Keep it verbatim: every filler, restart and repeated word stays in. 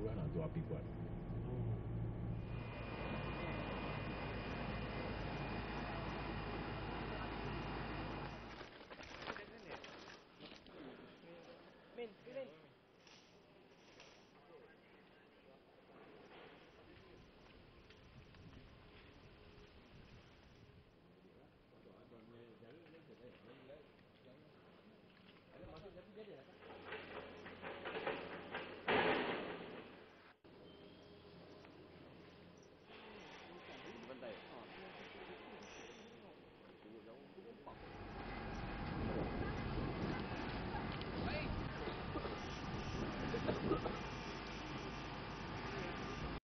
darurat lah untuk api kuat. Min, Min. Ada masuk jadi jadi lah kan?